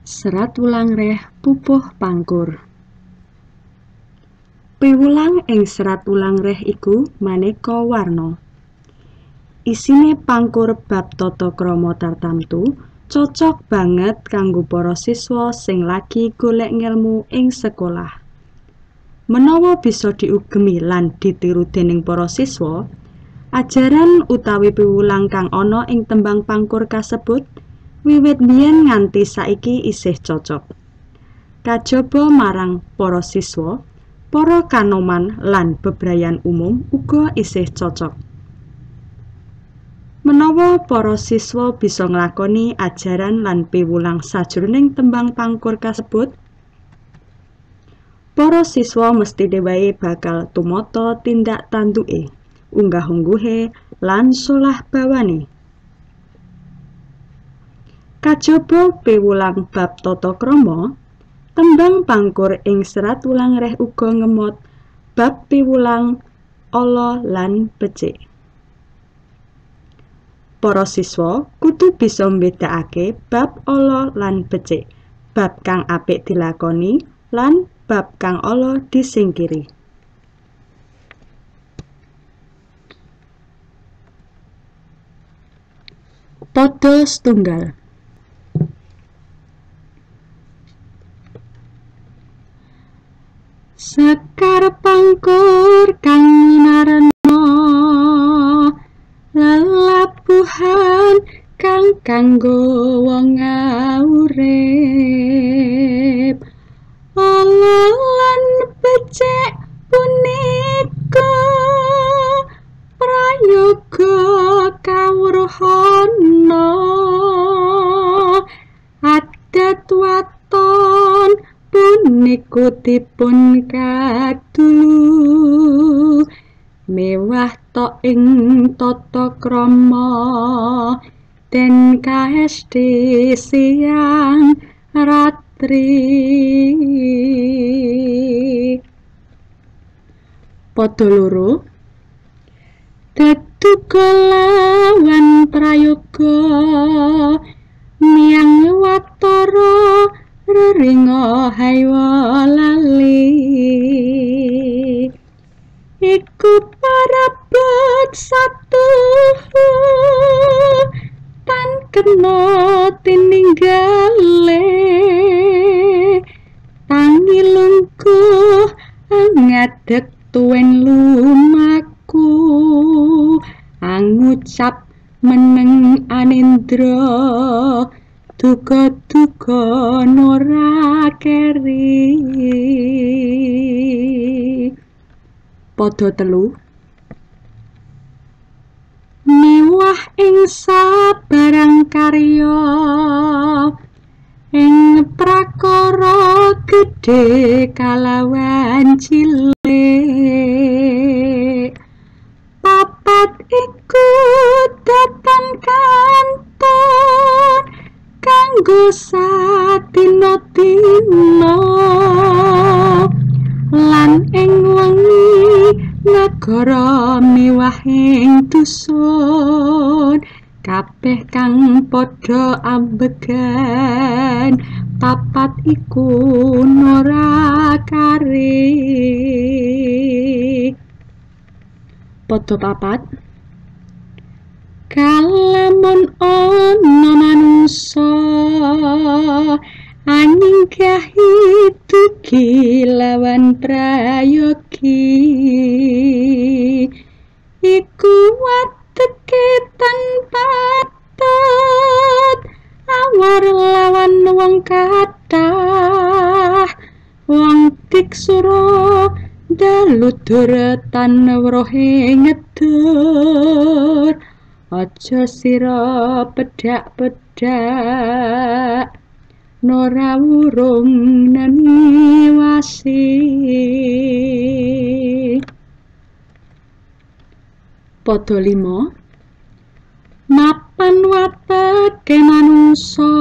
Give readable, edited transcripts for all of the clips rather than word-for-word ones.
Serat wulang reh pupuh pangkur. Piwulang ing serat wulang reh iku maneka warna. Isine pangkur bab tata krama tartamtu cocok banget kanggo para siswa sing lagi golek ngelmu ing sekolah. Menawa bisa diugemi lan ditiru dening para siswa, ajaran utawi piwulang kang ana ing tembang pangkur kasebut wiwit biyen nganti saiki isih cocok. Kajaba marang para siswa, para kanoman lan bebrayan umum uga isih cocok. Menawa para siswa bisa nglakoni ajaran lan piwulang sajroning tembang pangkur kasebut, para siswa mesti dhewe bakal tumata tindak tanduke, unggah-ungguhe lan solah bawane. Kajaba piwulang bab tata krama, tembang pangkur ing serat wulang reh uga ngemot bab piwulang ala lan becik. Para siswa kudu bisa mbedakake bab ala lan becik, bab kang apik dilakoni lan bab kang ala disingkiri. Pada setunggal. Sekar pangkur kang minarena, lelabuhan kang kanggo wong urip. Ala lan becik punika prayoga kawruhana, adat waton puniku dipun kadulu mewah tok ing tata krama den kaesti siang ratri. Padha loro tetuga lawan prayoga miang watara reringa haywa lali. Iku parabot satu tan kena tininggale, tangi lungguh ngadeg tuwin lumaku, angucap meneng anindra, duga-duga nora keri. Pada telu. Miwah ing sabarang karya, ing prakara gedhe kalawan cilik, papat iku datan kanton kanggo sadina-dina, lan ing wengi negara miwah ing dusun kabeh kang padha ambegan, papat iku nora kari. Pada papat. Kalamun ana manungsa aninggahi dugi lawan prayogi, iku wateke tanpa patut awar lawan wong kathah, wong tiksura dalu duratan wrohe ngedur, aja sira pedak-pedak nora wurung neniwasi. Pada 5. Mapan wateke manungsa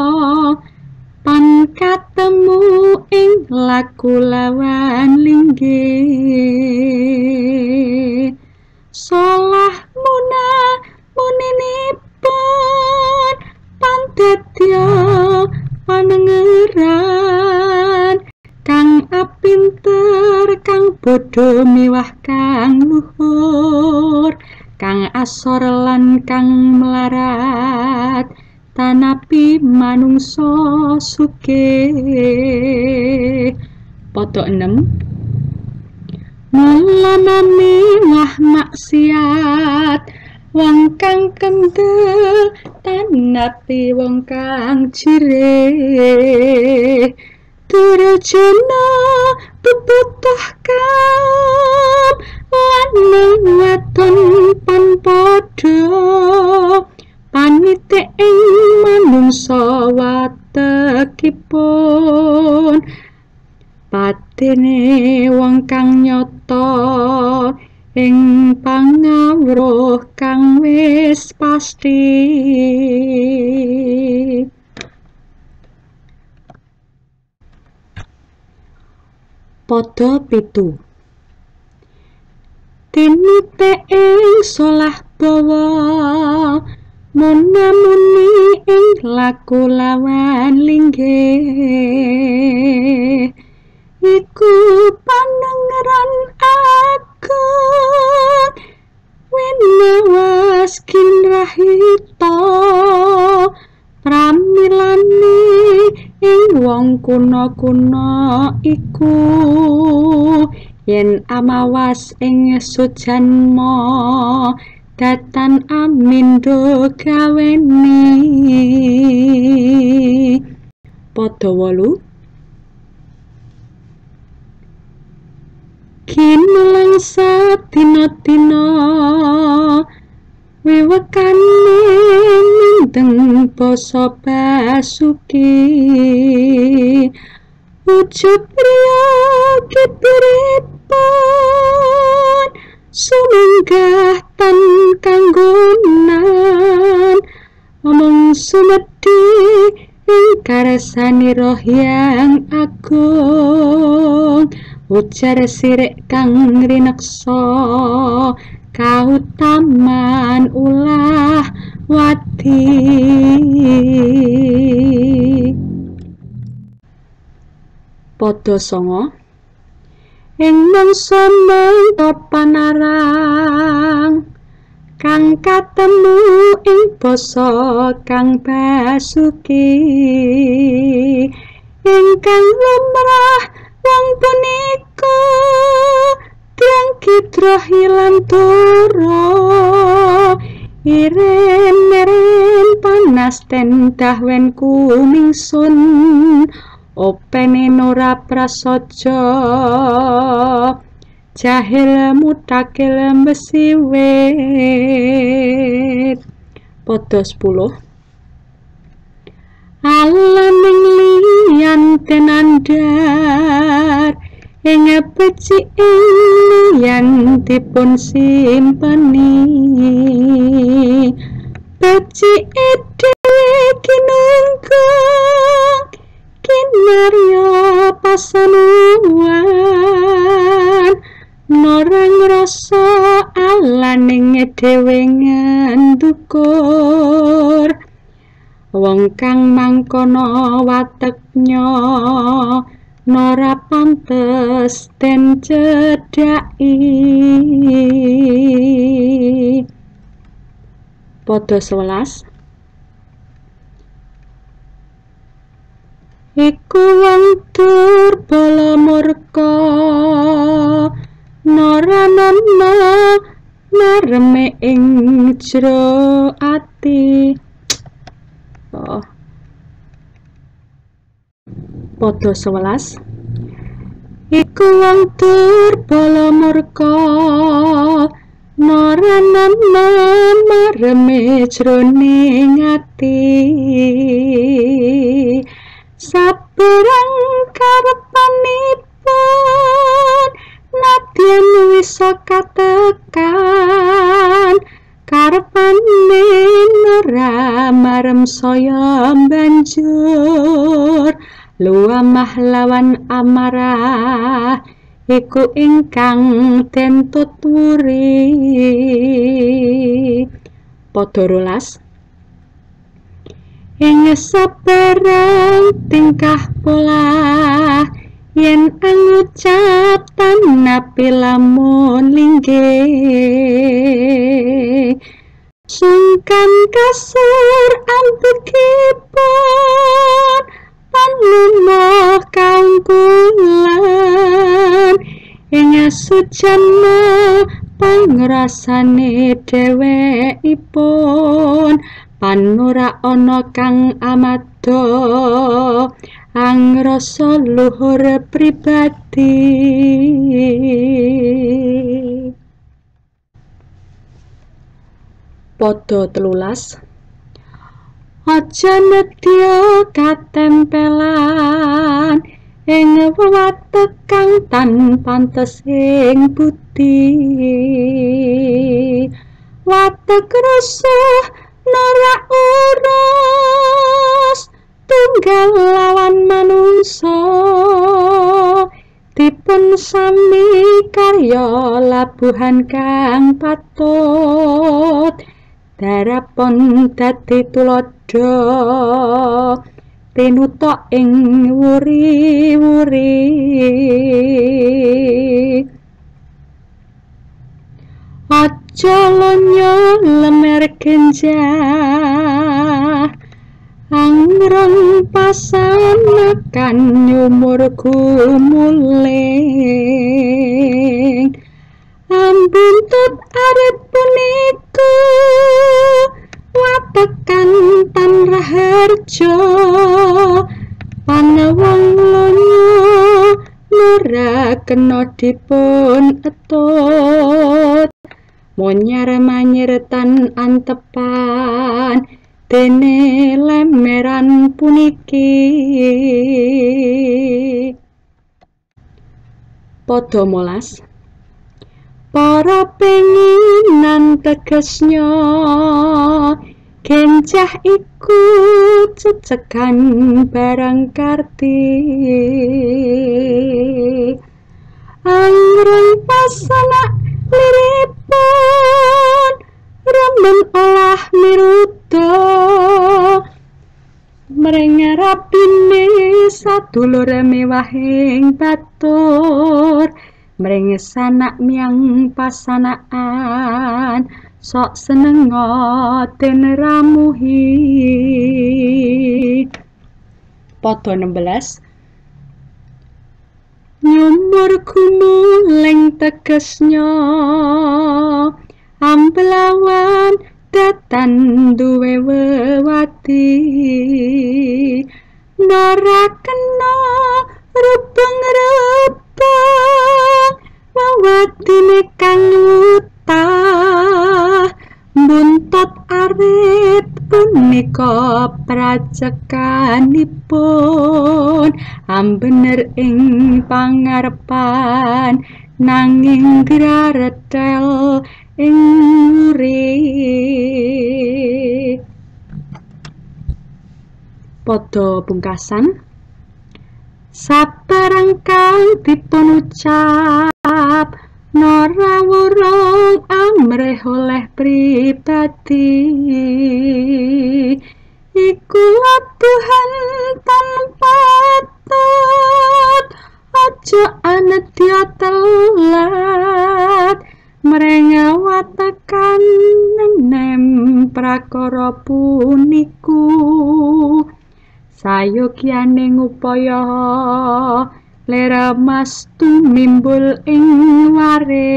pan katemu ing laku lawan linggih, solah muninipun pandadya panengen asor lan kang melarat tanapi manungsa sugih. Pada 6 Mulanami ngah maksiat wong kang kendel tanapi wong kang jireh. Durjana bebutuh kaum lanang wadon pan padha panite ing manungsa watekipun. Patine wong kang nyata ing pangawruh kang wis pasti. Pada 7 Tinite ing solah bawa munamuni ing laku lawan linggih iku panengeran agung winawas kinrahita pramilane ing wong kuna-kuna iku yen amawas ing sujanma datan amindo gaweni. Pada 8 Kinulang sadina-dina wiwekane mindeng basa basuki ujug priya kipiripun sumenggah tan kanggonan omong sumedhi ing karsani roh yang agung ujar sirik kang rineksa kautaman ulah wadi. Pada 9 ing mangsa mangka panarang kang katemu ing basa kang basuki ingkang lumrah wong punika drangkitra hilang turu iren-iren panas tendah wen kumingsun opene ora prasaja jahil mutakil besi wit. Pada 10 alaning liyan tenandar ing peci liyan dipun simpeni peci dhewe kinunggung kinarya pasanuwan norang rasa alaning dhewe ngandukur wong kang mangkono wateknya nora pantes den cedhaki. Pada 11 iku wong durbala murka nora nana mareme ing jero ati. Pada 11 iku wong durbala murka nara nana mareme jroning ati saperang karepanipun nadyan wisa katekan karepane ora marem saya banjur luamah lawan amarah iku ingkang den tuturi. Pada 12 ing saperang tingkah pola yen ngucap tanapi lamun linggih sungkan kasur ambekipun panlunah kaungkulan ing sujana pangrasane dhewekipun panora ana kang amada angrasa luhur pribadi. Pada 13 aja nedya katempelan ing watek kang tan pantes ing budi watek rusuh nora urus tunggal lawan manungsa dipun sami karya labuhan kang patut darapun dadi tulodo tinutuk ing wuri-wuri. Aja lonya lemer genjah angreng pasanakan nyumur gumuling ambuntut arep puniku watekan tan raharja panawang lonya ora kena dipun etut monyar manyeretan antepan dene lemeran puniki. Pada 11 para penginan tegesnya genjah iku cecekan barang karti angreng pasana liripun remen olah miruda mrengarapine sadulur mewahing batur mreng sanak miang pasanaan sok seneng den ramuhi. Pada 16 nyumur gumuling tegesnya ambelawan datan duwe wewati nora kena rubeng-rubeng wewatine kang utah buntot arit punika prajekanipun ambener ing pangarepan nanging graretel ing urip. Pada pungkasan sabarang kang dipun ucap nora wurung amrih oleh pribadi iku labuhan tanpa tut aja anedya telat mrengawatekan nenem prakara puniku sayogyane ngupaya lera mas tumimbul ing ware.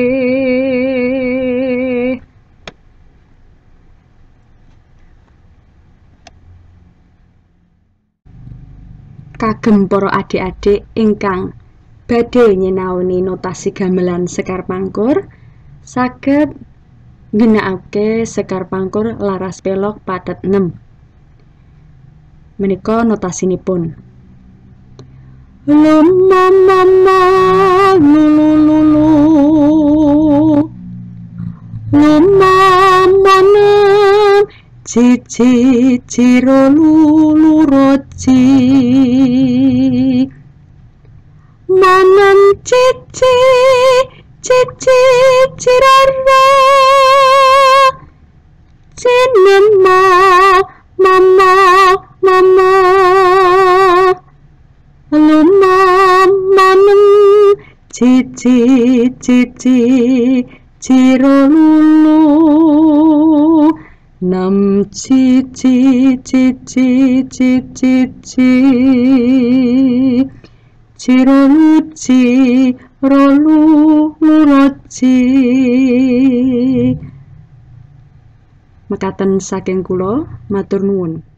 Kagem para adik-adik ingkang badhe nyinaoni notasi gamelan Sekar Pangkur saged ngginakake Sekar Pangkur laras pelok patet 6. Menika notasinipun lumamama lulululu lumamana cici ciro lulu roci mangan cici cici cirara cinema mama mama lumam mamem cici cici Ciro lulu, nam cici cici cici cici, ciro luci rolu luroci. Mekaten saking kula, matur nuwun.